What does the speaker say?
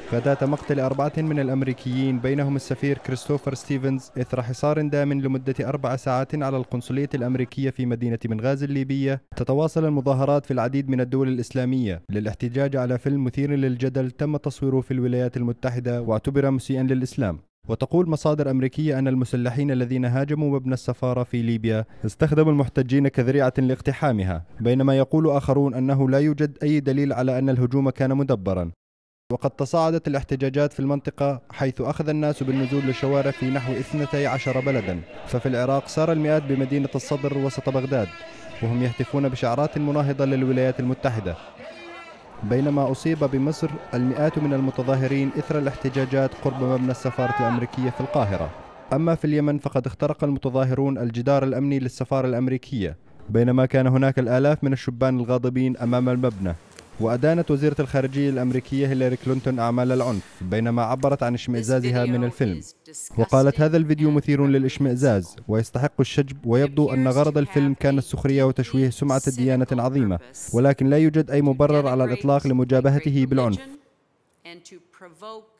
غداة مقتل 4 من الأمريكيين بينهم السفير كريستوفر ستيفنز إثر حصار دام لمدة 4 ساعات على القنصلية الأمريكية في مدينة بنغازي الليبية. تتواصل المظاهرات في العديد من الدول الإسلامية للاحتجاج على فيلم مثير للجدل تم تصويره في الولايات المتحدة واعتبر مسيئا للإسلام. وتقول مصادر أمريكية أن المسلحين الذين هاجموا مبنى السفارة في ليبيا استخدموا المحتجين كذريعة لاقتحامها، بينما يقول آخرون أنه لا يوجد أي دليل على أن الهجوم كان مدبرا. وقد تصاعدت الاحتجاجات في المنطقة حيث أخذ الناس بالنزول للشوارع في نحو 12 بلدا. ففي العراق سار المئات بمدينة الصدر وسط بغداد وهم يهتفون بشعارات مناهضة للولايات المتحدة، بينما أصيب بمصر المئات من المتظاهرين إثر الاحتجاجات قرب مبنى السفارة الأمريكية في القاهرة. أما في اليمن فقد اخترق المتظاهرون الجدار الأمني للسفارة الأمريكية، بينما كان هناك الآلاف من الشبان الغاضبين أمام المبنى. وأدانت وزيرة الخارجية الأمريكية هيلاري كلينتون أعمال العنف، بينما عبرت عن اشمئزازها من الفيلم، وقالت هذا الفيديو مثير للاشمئزاز ويستحق الشجب، ويبدو أن غرض الفيلم كان السخرية وتشويه سمعة ديانة عظيمة، ولكن لا يوجد أي مبرر على الإطلاق لمجابهته بالعنف.